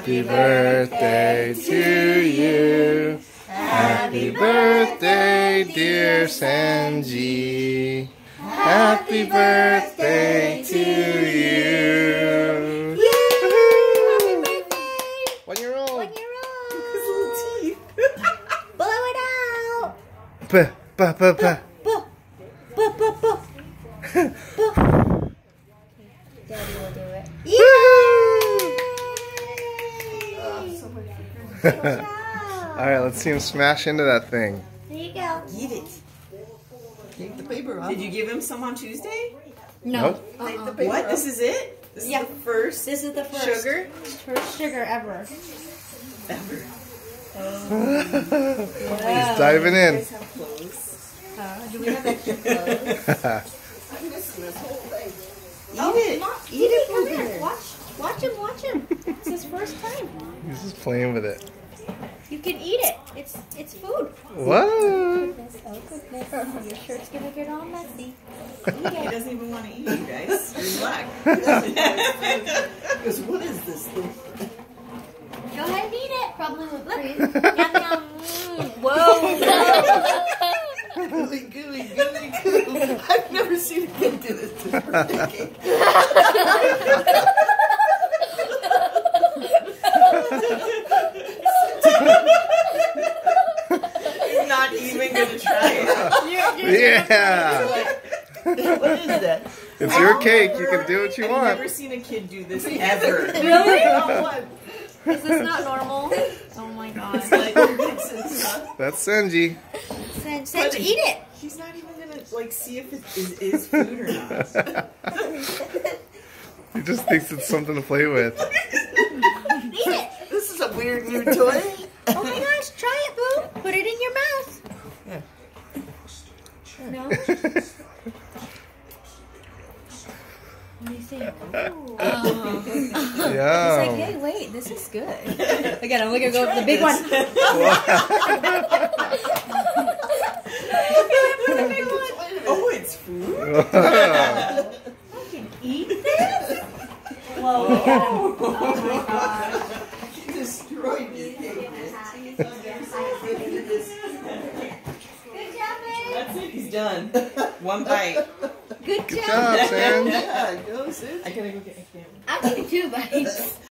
Happy birthday to you. Happy birthday, dear Sanji. Happy birthday to you. Happy birthday. 1 year old. 1 year old. His little teeth. Blow it out. Puh, puh, puh, puh. Buh. Buh, buh, buh. Buh. Daddy will do it. Yay! Alright, let's see him smash into that thing. There you go. Eat it. Take the paper off. Did you give him some on Tuesday? No. Nope. Take the paper what? This is it? This is the first This is the first sugar? First sugar ever. Ever. He's diving in. You guys have clothes? Do we have extra clothes? I'm missing this whole thing. Eat Oh, it. Mom, Eat it come over here. there. Watch him, watch him. It's his first time. He's just playing with it. You can eat it. It's food. What? Goodness, oh goodness. Your shirt's gonna get all messy. Eat He it. doesn't even want to eat, you guys. You're luck. Because what is this thing? Go ahead and eat it. Probably with cream. Yum, yum. Whoa. Gooey, gooey, gooey, gooey. I've never seen a kid do this to a birthday cake. He's not even going to try it. Yeah! What is that? It's your cake. You can do what you I've want. never seen a kid do this ever. Really? Not one. Is this not normal? Oh my god. It's like, That's Sanji. Sanji, eat it. he's not even going to like see if it is food or not. He just thinks it's something to play with. Eat it. This is a weird new toy. Oh my gosh, try it, boo. Put it in your mouth. Yeah. No? What do you think? Oh. He's Yeah. like, hey, wait, this is good. Again, I'm gonna go for the big one. Oh, it's food? I can eat this? Whoa, we got him. Oh my god. He destroyed your cake. Good job, babe. That's it, he's done. One bite. Good Good job. job, Sanj. Yeah, go, sis. I gotta go get a camera. I'll take 2 bites.